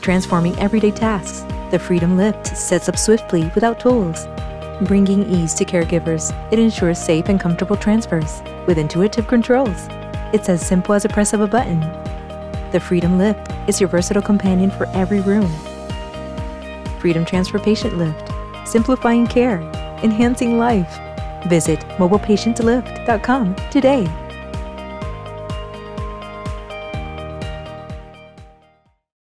transforming everyday tasks. The Freedom Lift sets up swiftly without tools, bringing ease to caregivers. It ensures safe and comfortable transfers with intuitive controls. It's as simple as a press of a button. The Freedom Lift is your versatile companion for every room. Freedom Transfer Patientlift, simplifying care, enhancing life. Visit mobilepatientlift.com today.